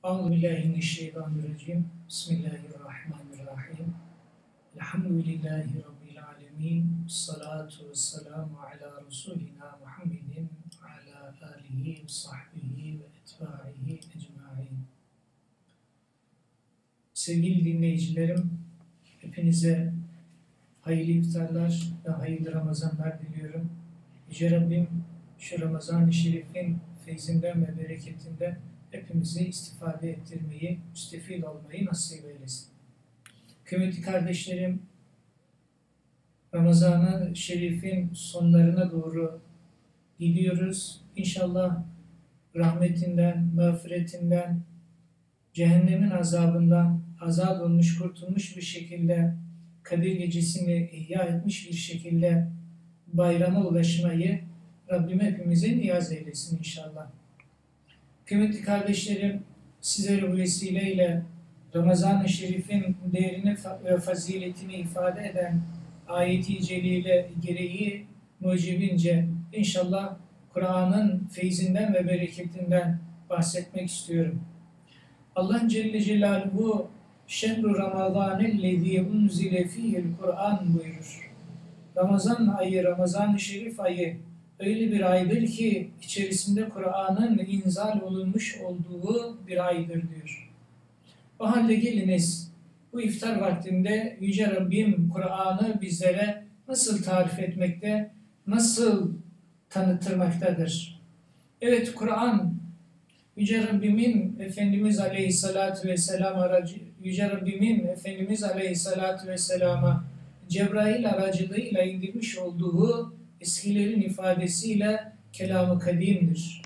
Euzubillahimineşşeytanirracim. Bismillahirrahmanirrahim. Elhamdülillahi Rabbil alemin. Salatu vesselamu ala Resulina Muhammedin ala alihi ve sahbihi ve etbaihi ecmaîn. Sevgili dinleyicilerim, hepinize hayırlı iftarlar ve hayırlı Ramazanlar diliyorum. Yüce Rabbim şu Ramazan-ı Şerif'in feyzinden ve bereketinden hepimizi istifade ettirmeyi, müstefid olmayı nasip eylesin. Kıymetli kardeşlerim, Ramazan-ı Şerif'in sonlarına doğru gidiyoruz. İnşallah rahmetinden, mağfiretinden, cehennemin azabından azat olmuş, kurtulmuş bir şekilde, Kadir Gecesi'ni ihya etmiş bir şekilde bayrama ulaşmayı Rabbim hepimize niyaz eylesin inşallah. Kıymetli kardeşlerim, sizlere bu vesileyle Ramazan-ı Şerif'in değerini ve faziletini ifade eden ayet-i celile gereği mucibince inşallah Kur'an'ın feyzinden ve bereketinden bahsetmek istiyorum. Allah Celle Celaluhu "Şehru Ramazanellezî unzile fîhil Kur'an" buyurur. Ramazan ayı, Ramazan-ı Şerif ayı öyle bir aydır ki içerisinde Kur'an'ın inzal olunmuş olduğu bir aydır diyor. O halde geliniz bu iftar vaktinde Yüce Rabbim Kur'an'ı bizlere nasıl tarif etmekte, nasıl tanıtırmaktadır? Evet, Kur'an Yüce Rabbimin Efendimiz Aleyhisselatü Vesselam Yüce Rabbimin Efendimiz Aleyhisselatü Vesselam'a Cebrail aracılığıyla indirmiş olduğu eskilerin ifadesiyle kelam-ı kadimdir.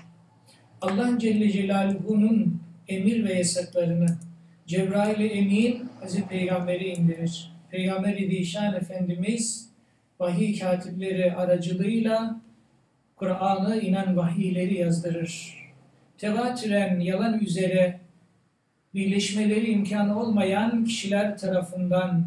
Allah Celle Celaluhu'nun emir ve yasaklarını Cebrail-i Emin Hazreti Peygamber'e indirir. Peygamber-i Zişan Efendimiz vahiy katipleri aracılığıyla Kur'an'ı inen vahiyleri yazdırır. Tevatüren yalan üzere birleşmeleri imkanı olmayan kişiler tarafından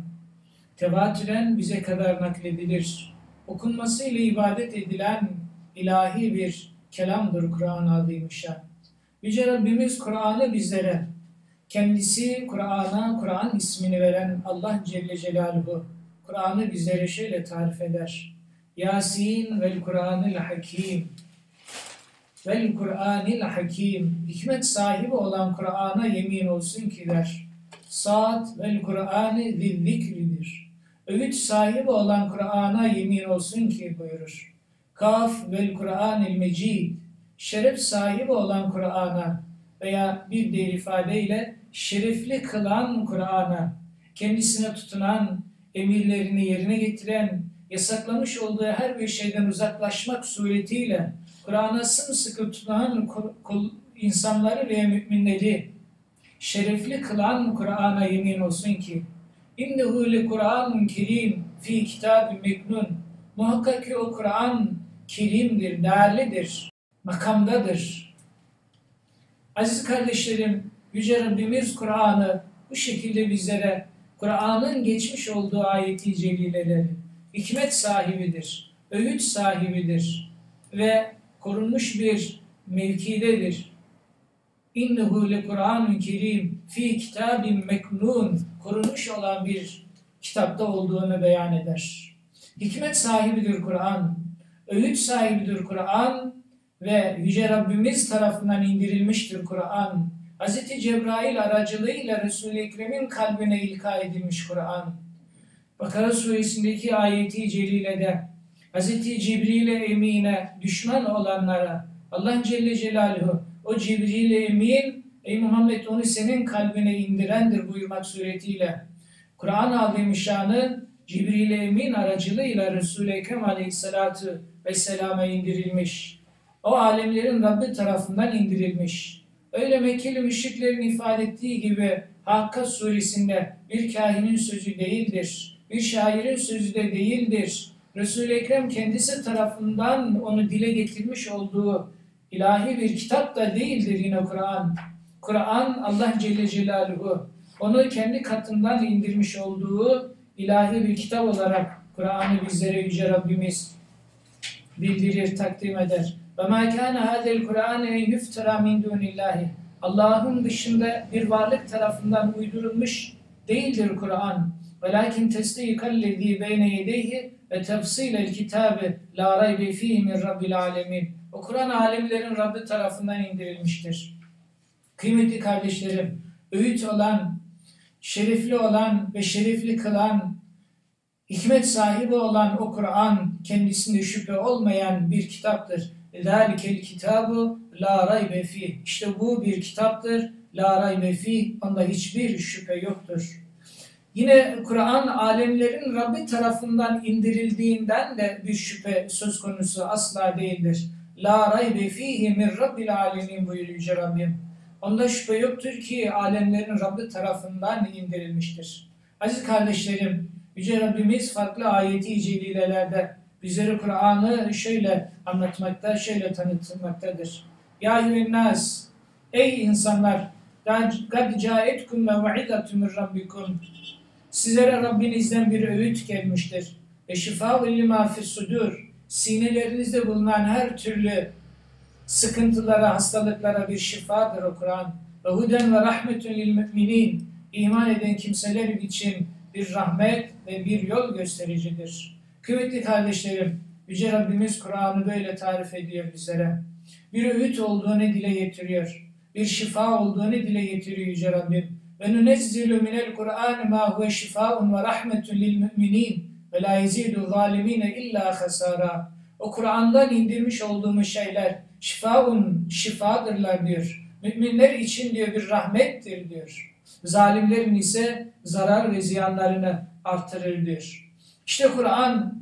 tevatüren bize kadar nakledilir. Okunmasıyla ibadet edilen ilahi bir kelamdır Kur'an-ı Azimüşşan. Yüce Rabbimiz Kur'an'ı bizlere, kendisi Kur'an'a Kur'an ismini veren Allah Celle Celaluhu, Kur'an'ı bizlere şöyle tarif eder. Yasin vel Kur'anil Hakim. Vel Kur'anil Hakim. Hikmet sahibi olan Kur'an'a yemin olsun ki der. Saat vel Kur'ani zikridir. Öğüt sahibi olan Kur'an'a yemin olsun ki buyurur. Kaf vel Kur'anil Mecid. Şeref sahibi olan Kur'an'a veya bir diğer ifadeyle şerefli kılan Kur'an'a, kendisine tutunan, emirlerini yerine getiren, yasaklamış olduğu her bir şeyden uzaklaşmak suretiyle Kur'an'a sımsıkı tutunan insanları ve müminleri şerefli kılan Kur'an'a yemin olsun ki İnnehu li Kur'anun kerim fi kitabin meknun. Muhakkak ki o Kur'an kerimdir, değerlidir, makamdadır. Aziz kardeşlerim, Yüce Rabbimiz Kur'an'ı bu şekilde bizlere, Kur'an'ın geçmiş olduğu ayet-i celileleri, hikmet sahibidir, öğüt sahibidir ve korunmuş bir mevkidedir. İnnehu li Kur'anun kerim fi kitabin meknun, korunmuş olan bir kitapta olduğunu beyan eder. Hikmet sahibidir Kur'an, öğüt sahibidir Kur'an ve Yüce Rabbimiz tarafından indirilmiştir Kur'an. Hz. Cebrail aracılığıyla Resul-i Ekrem'in kalbine ilka edilmiş Kur'an. Bakara suresindeki ayeti celilede Hz. Cibril-i Emin'e düşman olanlara Allah Celle Celaluhu o Cibril-i Emin ey Muhammed onu senin kalbine indirendir buyurmak suretiyle Kur'an-ı Azimüşşan'ı Cibril-i Emin aracılığıyla Resul-i Ekrem Aleyhisselatü Vesselam'a indirilmiş. O alemlerin Rabbi tarafından indirilmiş. Öyle Mekkeli müşriklerin ifade ettiği gibi Hakka suresinde bir kahinin sözü değildir, bir şairin sözü de değildir. Resul-i Ekrem kendisi tarafından onu dile getirmiş olduğu ilahi bir kitap da değildir yine Kur'an. Kur'an Allah Celle Celaluhu onu kendi katından indirmiş olduğu ilahi bir kitap olarak Kur'an'ı bizlere Yüce Rabbimiz bildirir, takdim eder. وَمَا كَانَ هَذَا الْقُرْآنَ اَنْ يُفْتَرَى مِنْ دُونِ اللّٰهِ Allah'ın dışında bir varlık tarafından uydurulmuş değildir Kur'an. Velakin tesdikallezî beyne yedeyhi ve tefsilel kitâbe lâ raybe fîhî min rabbil âlemin. O Kur'an alemlerin Rabbi tarafından indirilmiştir. Kıymetli kardeşlerim, öğüt olan, şerefli olan ve şerefli kılan, hikmet sahibi olan o Kur'an kendisinde şüphe olmayan bir kitaptır. ذَٰلِكَ الْكِتَابُ لَا رَيْبَ ف۪يهِ. İşte bu bir kitaptır. لَا رَيْبَ ف۪يهِ. Onda hiçbir şüphe yoktur. Yine Kur'an alemlerin Rabbi tarafından indirildiğinden de bir şüphe söz konusu asla değildir. لَا رَيْبَ ف۪يهِ مِنْ رَبِّ الْعَالَمِينَ buyuruyor Yüce Rabbim. Onda şüphe yoktur ki alemlerin Rabbi tarafından indirilmiştir. Aziz kardeşlerim, Yüce Rabbimiz farklı ayeti celilelerde bizlere Kur'an'ı şöyle anlatmakta, şöyle tanıtmaktadır. Ya eyyühennâs, ey insanlar, قَدْ جَاءَتْكُمْ مَوْعِدَةٌ مِنْ رَبِّكُمْ. Sizlere Rabbinizden bir öğüt gelmiştir. Ve şifâ'un limâ fissudur. Sinelerinizde bulunan her türlü sıkıntılara, hastalıklara bir şifadır o Kur'an. Ve huden ve rahmetun lil müminin. İman eden kimseler için bir rahmet ve bir yol göstericidir. Kıymetli kardeşlerim, Yüce Rabbimiz Kur'an'ı böyle tarif ediyor bizlere. Bir öğüt olduğunu dile getiriyor. Bir şifa olduğunu dile getiriyor Yüce Rabbim. Ve nunezzilu minel Kur'an ma huve şifaun ve rahmetun lil müminin ve la yezidu zalimine illa hasara. O Kur'an'dan indirmiş olduğumuz şeyler şifadırlar diyor. Müminler için diyor bir rahmettir diyor. Zalimlerin ise zarar ve ziyanlarını artırır diyor. İşte Kur'an,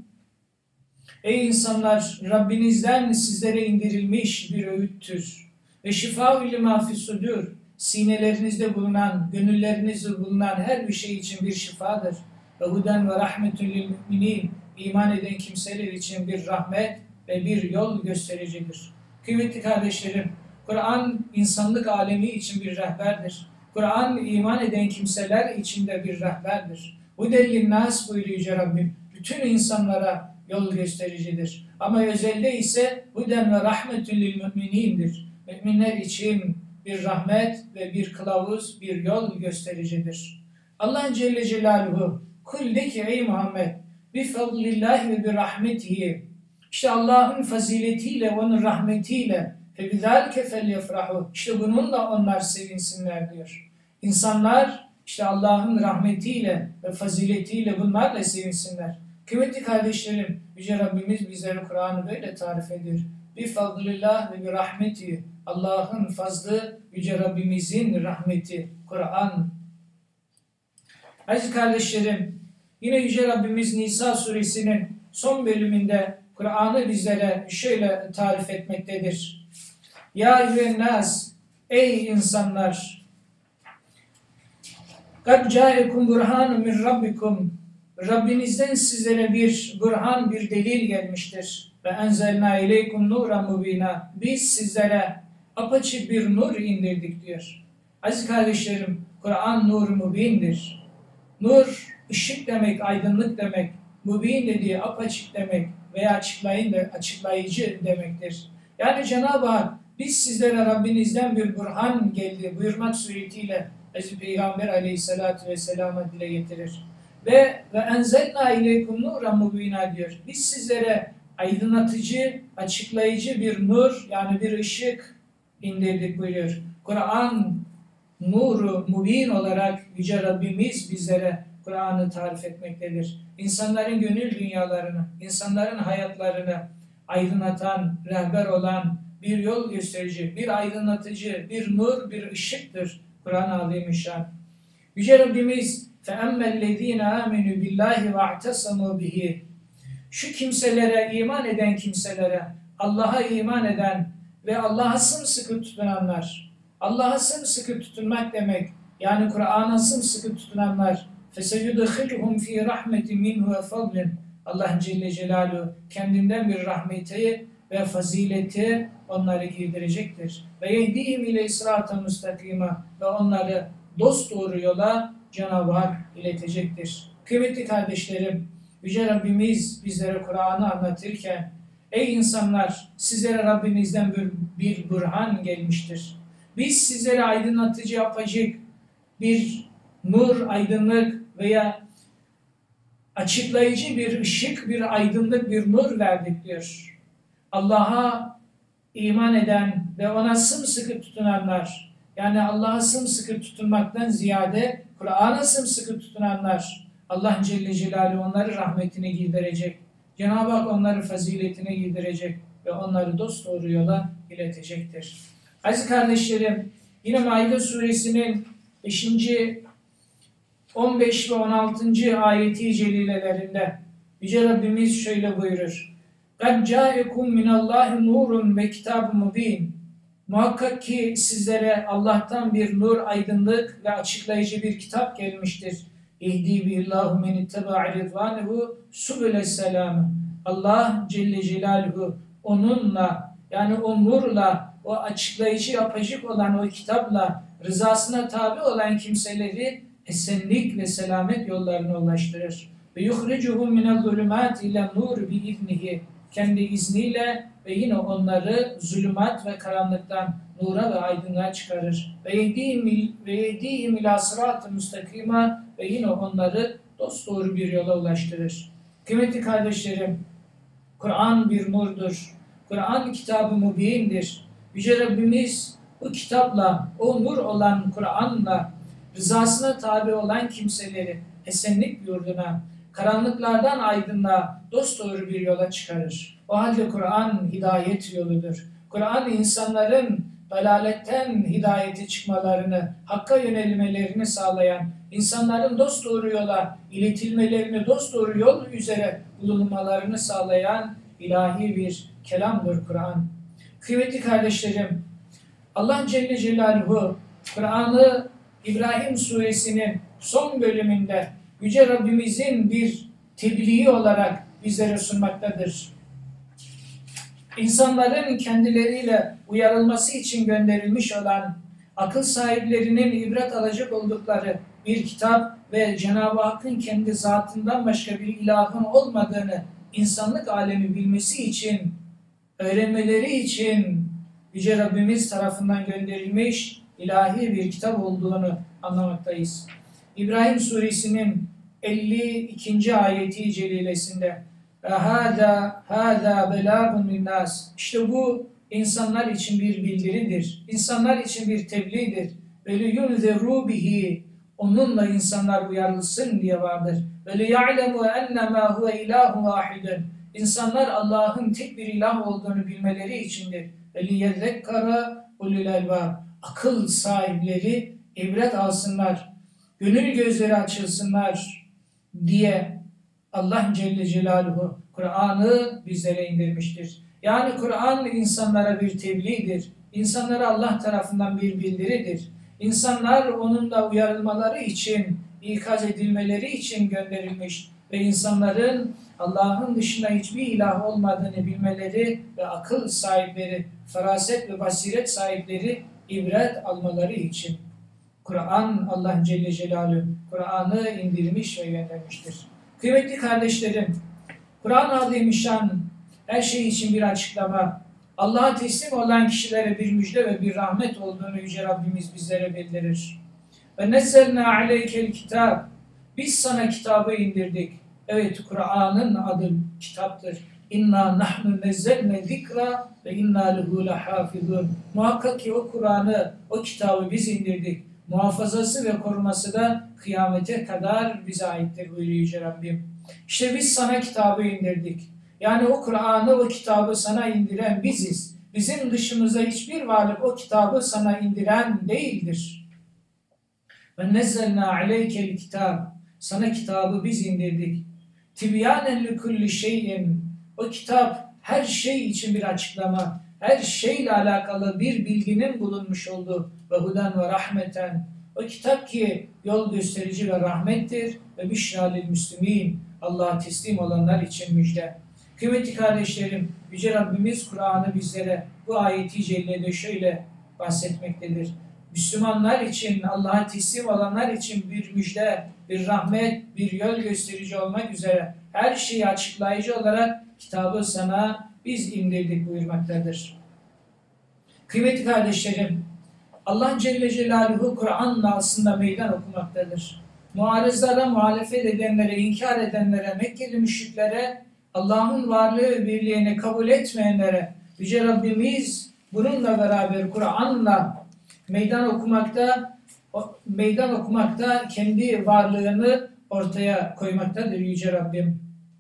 ey insanlar, Rabbinizden sizlere indirilmiş bir öğüttür. Ve şifâ-ü limâ fissudur. Sinelerinizde bulunan, gönüllerinizde bulunan her bir şey için bir şifadır. Ve huden ve rahmetun lil müminin. İman eden kimseler için bir rahmet ve bir yol göstericidir. Kıymetli kardeşlerim, Kur'an insanlık alemi için bir rehberdir. Kur'an iman eden kimseler için de bir rehberdir. Hudellin nas buyuruyor Yüce Rabbim. Bütün insanlara yol göstericidir. Ama özelde ise huden ve rahmetun lil müminindir. Müminler için bir rahmet ve bir kılavuz, bir yol göstericidir. Allah Celle Celaluhu kul de ki ey Muhammed bi fadlillahi ve bi rahmetihi. İşte Allah'ın faziletiyle, onun rahmetiyle فَبِذَٰلِكَ فَلْيَفْرَحُوا. İşte bununla onlar sevinsinler diyor. İnsanlar işte Allah'ın rahmetiyle ve faziletiyle bunlarla sevinsinler. Kıymetli kardeşlerim, Yüce Rabbimiz bizlere Kur'an'ı böyle tarif ediyor. بِفَضْلِ ve bir rahmeti. Allah'ın fazlı, Yüce Rabbimizin rahmeti, Kur'an. Aziz kardeşlerim, yine Yüce Rabbimiz Nisa suresinin son bölümünde Kur'an'ı bizlere şöyle tarif etmektedir. Ya eyyühennâs, ey insanlar, قَدْ جَاءَكُمْ بُرْهَانٌ مِنْ رَبِّكُمْ. Rabbinizden sizlere bir burhan, bir delil gelmiştir. Ve enzelnâ ileykum nûran mubînâ. Biz sizlere apaçık bir nur indirdik diyor. Aziz kardeşlerim, Kur'an nur mubindir. Nur, ışık demek, aydınlık demek. Mubin dediği apaçık demek veya açıklayıcı demektir. Yani Cenab-ı Hak biz sizlere Rabbinizden bir burhan geldi buyurmak suretiyle Hazreti Peygamber aleyhissalatü vesselam'a dile getirir. Ve enzelnâ ileykum nûran mubînâ diyor. Biz sizlere aydınlatıcı, açıklayıcı bir nur yani bir ışık indirdik buyuruyor. Kur'an nuru mubin olarak Yüce Rabbimiz bizlere Kur'an'ı tarif etmektedir. İnsanların gönül dünyalarını, insanların hayatlarını aydınlatan, rehber olan bir yol gösterici, bir aydınlatıcı, bir nur, bir ışıktır Kur'an-ı Azimüşşan. Yüce Rabbimiz فَاَمَّا الَّذ۪ينَ آمِنُوا بِاللّٰهِ وَاَعْتَصَمُوا بِهِ. Şu kimselere, iman eden kimselere, Allah'a iman eden ve Allah'a sımsıkı tutunanlar, Allah'a sımsıkı tutunmak demek, yani Kur'an'a sımsıkı tutunanlar, فَسَيُدْخِلُهُمْ ف۪ي رَحْمَةٍ مِنْهُ وَفَضْلٍ. Allah Celle Celaluhu kendinden bir rahmeti ve fazileti onları girdirecektir. Ve yehdihim ile sırat-ı müstakima ve onları dosdoğru yola Cenab-ı Hak iletecektir. Kıymetli kardeşlerim, Yüce Rabbimiz bizlere Kur'an'ı anlatırken, ey insanlar sizlere Rabbinizden bir burhan gelmiştir. Biz sizlere aydınlatıcı, apacık bir nur, aydınlık veya açıklayıcı bir ışık, bir aydınlık, bir nur verdik diyor. Allah'a iman eden ve ona sımsıkı tutunanlar, yani Allah'a sımsıkı tutunmaktan ziyade Kur'an'a sımsıkı tutunanlar, Allah Celle Celaluhu onları rahmetine girdirecek. Cenab-ı Hak onları faziletine girdirecek ve onları dosdoğru yola iletecektir. Aziz kardeşlerim, yine Maide suresinin 5. 15 ve 16. ayeti celilelerinde Yüce Rabbimiz şöyle buyurur. قَدْ جَاءَكُمْ مِنَ اللّٰهِ نُورٌ وَكِتَابٌ مُب۪ينٌ. Muhakkak ki sizlere Allah'tan bir nur, aydınlık ve açıklayıcı bir kitap gelmiştir. اِهْدِي بِاللّٰهُ مَنِ اتَّبَعَ رِضْوَانِهُ سُبُلَ السَّلَامِ. Allah Celle Celaluhu onunla, yani o nurla, o açıklayıcı, apacık olan o kitapla rızasına tabi olan kimseleri esenlik ve selamet yollarına ulaştırır. Ve yuhricuhum minel zulümat ile nur bi iznihi. Kendi izniyle ve yine onları zulümat ve karanlıktan nura ve aydınlığa çıkarır. Ve yehdihim ila sırat-ı müstakima, ve yine onları dosdoğru bir yola ulaştırır. Kıymetli kardeşlerim, Kur'an bir nurdur. Kur'an kitabı mübindir. Yüce Rabbimiz bu kitapla, o nur olan Kur'an'la rızasına tabi olan kimseleri esenlik yurduna, karanlıklardan aydınlığa dosdoğru bir yola çıkarır. O halde Kur'an hidayet yoludur. Kur'an insanların dalaletten hidayete çıkmalarını, hakka yönelmelerini sağlayan, insanların dosdoğru yola iletilmelerini, dosdoğru yol üzere bulunmalarını sağlayan ilahi bir kelamdır Kur'an. Kıymetli kardeşlerim, Allah Celle Celaluhu Kur'an'ı İbrahim suresinin son bölümünde Yüce Rabbimizin bir tebliği olarak bizlere sunmaktadır. İnsanların kendileriyle uyarılması için gönderilmiş olan, akıl sahiplerinin ibret alacak oldukları bir kitap ve Cenab-ı Hakk'ın kendi zatından başka bir ilahın olmadığını insanlık alemi bilmesi için, öğrenmeleri için Yüce Rabbimiz tarafından gönderilmiş ilahi bir kitap olduğunu anlamaktayız. İbrahim suresinin 52. ayeti celilesinde hâzâ belâgun linnâs. İşte bu insanlar için bir bildiridir. İnsanlar için bir tebliğdir. Ve liyunzirû bihi. Onunla insanlar uyarılsın diye vardır. Ve liya'lemû ennemâ huve ilâhu vâhidun. İnsanlar Allah'ın tek bir ilah olduğunu bilmeleri içindir. Ve liyezzekkara ulul elbâb. Akıl sahipleri ibret alsınlar, gönül gözleri açılsınlar diye Allah Celle Celaluhu Kur'an'ı bizlere indirmiştir. Yani Kur'an insanlara bir tebliğdir. İnsanlara Allah tarafından bir bildiridir. İnsanlar onunla uyarılmaları için, ikaz edilmeleri için gönderilmiş ve insanların Allah'ın dışında hiçbir ilah olmadığını bilmeleri ve akıl sahipleri, feraset ve basiret sahipleri ibret almaları için Kur'an, Allah Celle Celaluhu Kur'an'ı indirmiş ve göndermiştir. Kıymetli kardeşlerim, Kur'an-ı Azimüşşan her şey için bir açıklama, Allah'a teslim olan kişilere bir müjde ve bir rahmet olduğunu Yüce Rabbimiz bizlere bildirir. Ve nezzelnâ aleykel kitâb. Biz sana kitabı indirdik. Evet, Kur'an'ın adı kitaptır. İnna nahnu nezzelne zikra ve inna lehu lehafizun. Muhakkak ki o Kur'an'ı, o kitabı biz indirdik. Muhafazası ve koruması da kıyamete kadar bize aittir buyuruyor Yüce Rabbim. İşte biz sana kitabı indirdik. Yani o Kur'an'ı, o kitabı sana indiren biziz. Bizim dışımızda hiçbir varlık o kitabı sana indiren değildir. Ve nezzelnâ aleykel kitab. Sana kitabı biz indirdik. Tibyânen likulli şeyin. O kitap her şey için bir açıklama, her şeyle alakalı bir bilginin bulunmuş olduğu ve huden ve rahmeten. O kitap ki yol gösterici ve rahmettir ve büşrâ lil müslimîn. Allah'a teslim olanlar için müjde. Kıymetli kardeşlerim, Yüce Rabbimiz Kur'an'ı bizlere bu ayeti cellede şöyle bahsetmektedir. Müslümanlar için, Allah'a teslim olanlar için bir müjde, bir rahmet, bir yol gösterici olmak üzere her şeyi açıklayıcı olarak kitabı sana biz indirdik buyurmaktadır. Kıymetli kardeşlerim, Allah Celle Celaluhu Kur'an'la aslında meydan okumaktadır. Muarızlara, muhalefet edenlere, inkar edenlere, Mekkeli müşriklere, Allah'ın varlığı ve birliğini kabul etmeyenlere Yüce Rabbimiz bununla beraber Kur'an'la meydan okumakta kendi varlığını ortaya koymaktadır Yüce Rabbim.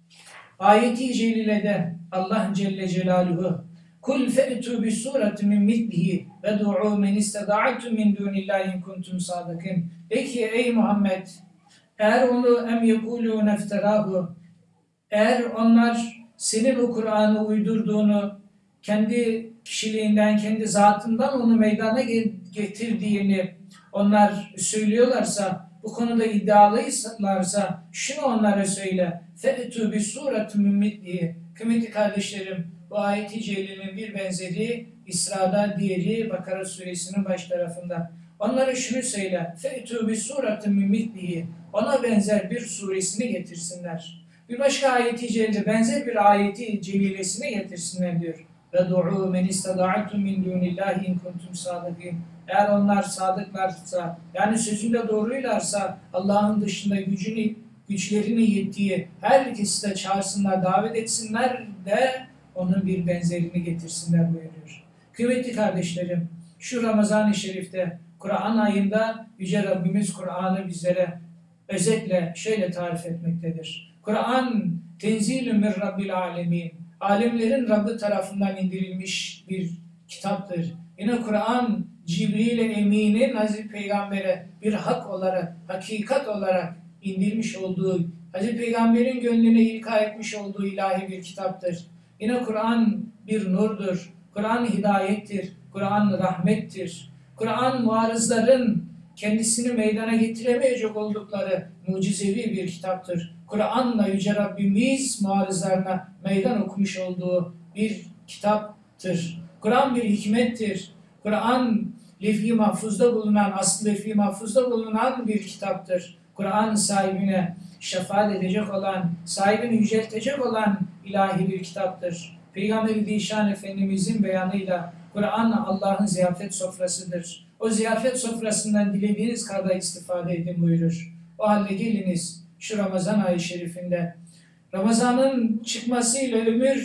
Ayeti celilede Allah Celle Celaluhu Kul fe'tu bi suratin min mislihi ve du'u men isteda'tum min dunillahi in kuntum sadikin. De ki ey Muhammed, eğer onu em yekulu nefterahu, eğer onlar senin o Kur'an'ı uydurduğunu, kendi kişiliğinden, kendi zatından onu meydana getirdiğini onlar söylüyorlarsa, bu konuda iddialıylarsa şunu onlara söyle. Fe'tu bi suratin min mislihi. Kıymetli kardeşlerim, bu ayet-i celilenin bir benzeri İsra'da, diğeri Bakara suresinin baş tarafında. Onlara şunu söyle. Fe'tu bi suratin min mislihi. Ona benzer bir suresini getirsinler. Bir başka ayet-i celile benzer bir ayeti celilesini getirsinler diyor. Ve du'u men isteda'tum min dunillahi in kuntum sadikin. Eğer onlar sadıklarsa, yani sözünde doğruylarsa Allah'ın dışında güçlerine yettiği herkesi de çağırsınlar, davet etsinler de onun bir benzerini getirsinler buyuruyor. Kıymetli kardeşlerim, şu Ramazan-ı Şerif'te, Kur'an ayında Yüce Rabbimiz Kur'an'ı bizlere özetle şöyle tarif etmektedir. Kur'an tenzilü min Rabbil alemin. Alemlerin Rabbi tarafından indirilmiş bir kitaptır. Yine Kur'an Cibril-i Emin'in Hazreti Peygamber'e bir hak olarak, hakikat olarak indirmiş olduğu, Hazreti Peygamber'in gönlüne ilka etmiş olduğu ilahi bir kitaptır. Yine Kur'an bir nurdur. Kur'an hidayettir. Kur'an rahmettir. Kur'an muarızların kendisini meydana getiremeyecek oldukları mucizevi bir kitaptır. Kur'an'la Yüce Rabbimiz muarızlarına meydan okumuş olduğu bir kitaptır. Kur'an bir hikmettir. Kur'an levh-i mahfuzda bulunan, aslı levh-i mahfuzda bulunan bir kitaptır. Kur'an sahibine şefaat edecek olan, sahibini yüceltecek olan ilahi bir kitaptır. Peygamber-i Zişan Efendimizin beyanıyla Kur'an Allah'ın ziyafet sofrasıdır. O ziyafet sofrasından dilediğiniz kadar istifade edin buyurur. O halde geliniz şu Ramazan ayı şerifinde, Ramazan'ın çıkmasıyla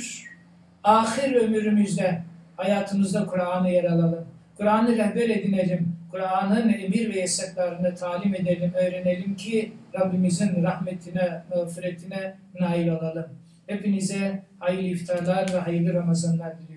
ahir ömrümüzde, hayatımızda Kur'an'ı yer alalım. Kur'an'ı rehber edinelim. Kur'an'ın emir ve yasaklarını talim edelim, öğrenelim ki Rabbimizin rahmetine, mağfiretine nail olalım. Hepinize hayırlı iftarlar ve hayırlı Ramazanlar dilerim.